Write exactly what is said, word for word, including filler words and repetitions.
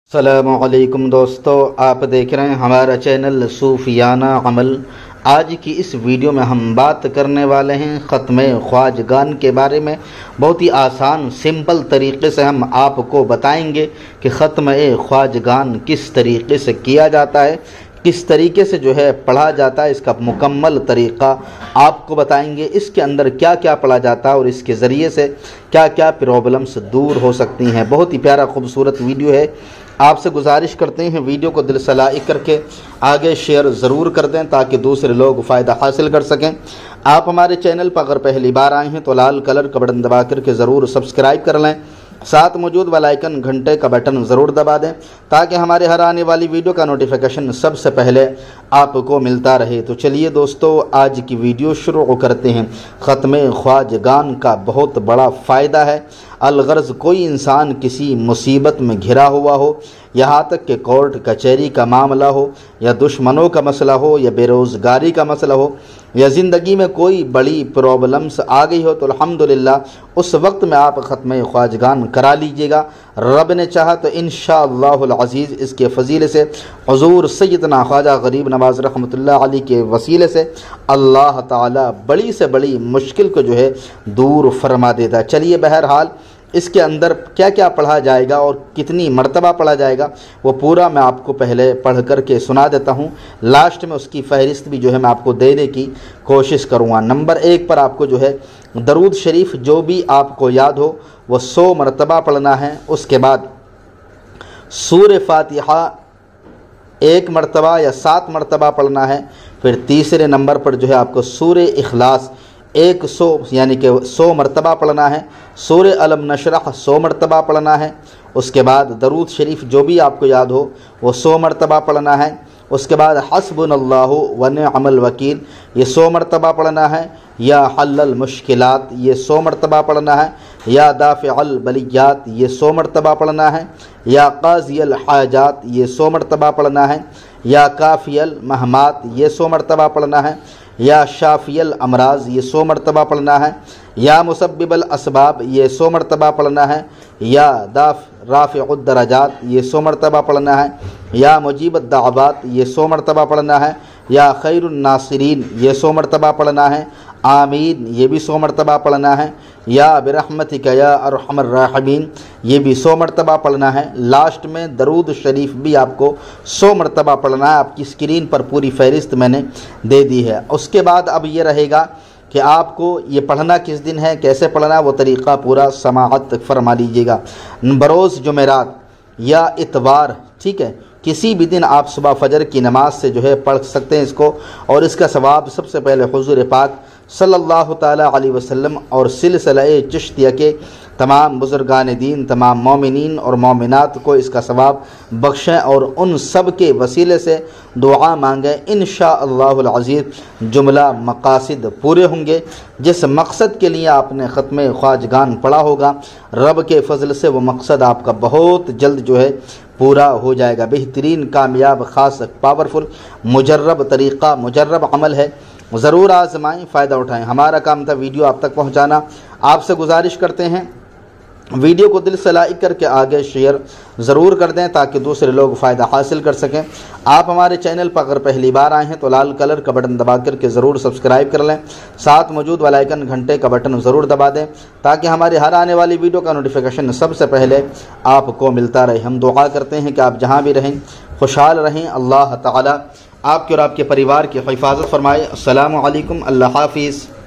السلام علیکم دوستو، آپ دیکھ رہے ہیں ہمارا چینل صوفیانہ عمل۔ آج کی اس ویڈیو میں ہم بات کرنے والے ہیں ختم خواجگان کے بارے میں۔ بہت ہی آسان سمپل طریقے سے ہم آپ کو بتائیں گے کہ ختم خواجگان کس طریقے سے کیا جاتا ہے، کس طریقے سے جو ہے پڑھا جاتا ہے، اس کا مکمل طریقہ آپ کو بتائیں گے۔ اس کے اندر کیا کیا پڑھا جاتا ہے اور اس کے ذریعے سے کیا کیا پرابلمس دور ہو سکتی ہیں۔ بہت ہی پیارا خوبصورت ویڈیو ہے۔ آپ سے گزارش کرتے ہیں ویڈیو کو دل سے لائک کر کے آگے شیئر ضرور کر دیں تاکہ دوسرے لوگ فائدہ حاصل کر سکیں۔ آپ ہمارے چینل پر اگر پہلی بار آئے ہیں تو لال کلر کا بٹن دبا کر کے ضرور سبسکرائب کر لیں، ساتھ موجود بیل آئیکن گھنٹے کا بٹن ضرور دبا دیں تاکہ ہمارے ہر آنے والی ویڈیو کا نوٹیفیکیشن سب سے پہلے آپ کو ملتا رہے۔ تو چلیے دوستو، آج کی ویڈیو شروع کرتے ہیں۔ ختم خواجگان کا بہت بڑا فائدہ ہے۔ الغرض کوئی انسان کسی مصیبت میں گھرا ہوا ہو، یہاں تک کہ کورٹ کچہری کا معاملہ ہو، یا دشمنوں کا مسئلہ ہو، یا بے روزگاری کا مسئلہ ہو، یا زندگی میں کوئی بڑی پرابلمس آ گئی ہو، تو الحمدللہ اس وقت میں آپ ختم خواجگان کرا لیجئے گا۔ رب نے چاہا تو انشاءاللہ العزیز اس کے فضیلے سے، حضور سیدنا خواجہ غریب نواز رحمۃ اللہ علیہ کے وسیلے سے اللہ تعالی بڑی سے بڑی مشکل کو جو ہے دور فرما دیتا۔ چلیے بہرحال اس کے اندر کیا کیا پڑھا جائے گا اور کتنی مرتبہ پڑھا جائے گا وہ پورا میں آپ کو پہلے پڑھ کر کے سنا دیتا ہوں۔ لاسٹ میں اس کی فہرست بھی جو ہے میں آپ کو دینے کی کوشش کروں گا۔ نمبر ایک پر آپ کو جو ہے درود شریف جو بھی آپ کو یاد ہو وہ سو مرتبہ پڑھنا ہے۔ اس کے بعد سورہ فاتحہ ایک مرتبہ یا سات مرتبہ پڑھنا ہے۔ پھر تیسرے نمبر پر جو ہے آپ کو سورہ اخلاص ایک سو یعنی کہ سو مرتبہ پڑھنا ہے۔ سورہ الم نشرح سو مرتبہ پڑھنا ہے۔ اس کے بعد درود شریف جو بھی آپ کو یاد ہو وہ سو مرتبہ پڑھنا ہے۔ اس کے بعد حسبنا اللہ ونعم الوکیل یہ سو مرتبہ پڑھنا ہے۔ یا حل المشکلات یہ سو مرتبہ پڑھنا ہے۔ یا دافع البلیات یہ سو مرتبہ پڑھنا ہے۔ یا قاضی الحاجات یہ سو مرتبہ پڑھنا ہے۔ یا کافی المہمات یہ سو مرتبہ پڑھنا ہے۔ یا شافی الامراض یہ سو مرتبہ پڑھنا ہے۔ یا مسبب الاسباب یہ سو مرتبہ پڑھنا ہے۔ یا داف رافع الدرجات یہ سو مرتبہ پڑھنا ہے۔ یا مجیب الدعوات یہ سو مرتبہ پڑھنا ہے۔ یا خیر الناصرین یہ سو مرتبہ پڑھنا ہے۔ آمین یہ بھی سو مرتبہ پڑھنا ہے۔ یا برحمتک یا ارحم الراحمین یہ بھی سو مرتبہ پڑھنا ہے۔ لاسٹ میں درود شریف بھی آپ کو سو مرتبہ پڑھنا ہے۔ آپ کی اسکرین پر پوری فہرست میں نے دے دی ہے۔ اس کے بعد اب یہ رہے گا کہ آپ کو یہ پڑھنا کس دن ہے، کیسے پڑھنا ہے، وہ طریقہ پورا سماعت فرما لیجیے گا۔ بروز جمعرات یا اتوار، ٹھیک ہے، کسی بھی دن آپ صبح فجر کی نماز سے جو ہے پڑھ سکتے ہیں اس کو، اور اس کا ثواب سب سے پہلے حضور پاک صلی اللہ تعالی علیہ وسلم اور سلسلہ چشتیہ کے تمام بزرگان دین، تمام مومنین اور مومنات کو اس کا ثواب بخشیں، اور ان سب کے وسیلے سے دعا مانگیں۔ انشاءاللہ العزیز جملہ مقاصد پورے ہوں گے۔ جس مقصد کے لیے آپ نے ختم خواجگان پڑھا ہوگا، رب کے فضل سے وہ مقصد آپ کا بہت جلد جو ہے پورا ہو جائے گا۔ بہترین، کامیاب، خاص، پاورفل، مجرب طریقہ، مجرب عمل ہے۔ ضرور آزمائیں، فائدہ اٹھائیں۔ ہمارا کام تھا ویڈیو آپ تک پہنچانا۔ آپ سے گزارش کرتے ہیں ویڈیو کو دل سے لائک کر کے آگے شیئر ضرور کر دیں تاکہ دوسرے لوگ فائدہ حاصل کر سکیں۔ آپ ہمارے چینل پر اگر پہلی بار آئے ہیں تو لال کلر کا بٹن دبا کر کے ضرور سبسکرائب کر لیں، ساتھ موجود بیل آئیکن گھنٹے کا بٹن ضرور دبا دیں تاکہ ہماری ہر آنے والی ویڈیو کا نوٹیفیکیشن سب سے پہلے آپ کو ملتا رہے۔ ہم دعا کرتے ہیں کہ آپ جہاں بھی رہیں خوشحال رہیں، اللہ تعالی آپ کے اور آپ کے پریوار کی حفاظت فرمائے۔ السلام علیکم، اللہ حافظ۔